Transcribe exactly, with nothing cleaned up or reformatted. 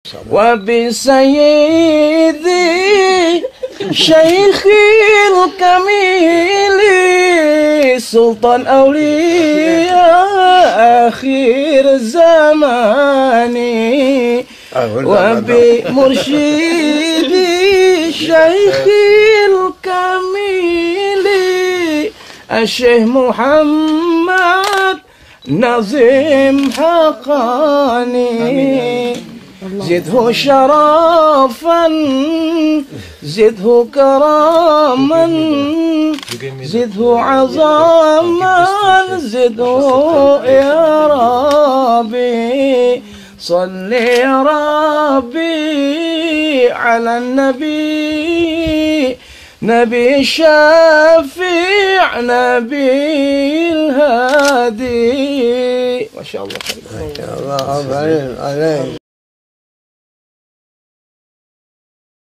وبسيدي شيخي الكميل سلطان أولياء آخر الزمان، وبمرشدي شيخي الكميل الشيخ محمد نظيم حقاني. زده شرفا زده كراما زده عظاما زده يا ربي. صل يا ربي على النبي، نبي الشافع نبي الهادي. ما شاء الله. ما شاء الله عليك.